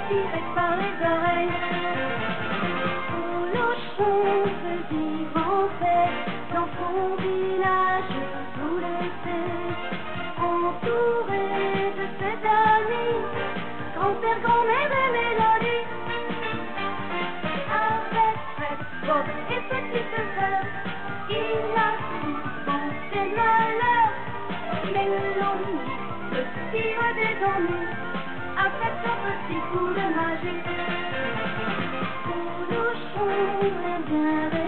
tiré par les oreilles. Polochon veut vivre en paix dans son village tout l'été, entouré de ses amis, grand-père, grand-mère et Mélodie. Avec Fred, Bob et petite sœur, il a souvent des malheurs. Mélodie se tire des ennuis avec son petit coup de magie. Polochon aime bien